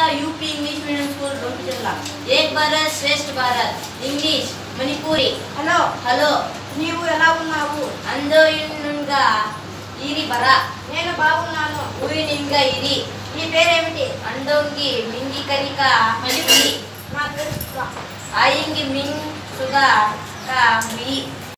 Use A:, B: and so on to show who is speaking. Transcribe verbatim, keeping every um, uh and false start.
A: UP English medium school पंपिंचला एक भारत श्रेष्ठ Bharat English Manipuri hello hello నీవు ఎలా ఉన్నావు అందో ఇన్నుగా ఇరి బరా నేను బాగున్నాను ఉరి నింగా ఇరి నీ పేరేమిటి అండోంగి మింగి కరిక మణిపురి నా పేరు ఆయింగి మింగ్ సుగా కా మీ